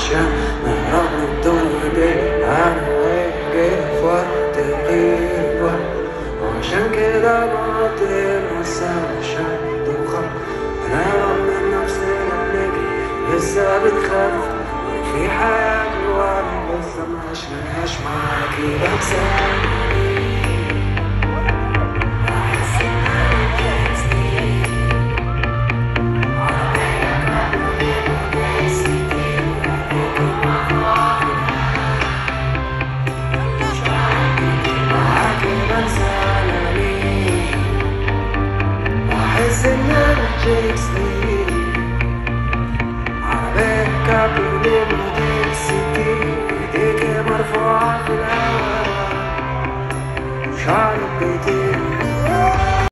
عشان نهرب من الدنيا دي. أنا واقف في وقت غيبة وعشان كده بعطينا السما عشان تبخر. أنا من نفسنا بنجري لسه بنخاف في حياة جوانا لسه ما عشناهاش معاكي. بنساك عربية كابريوليه موديل 60 ايديكي مرفوعة في الهوا شعرك بيطير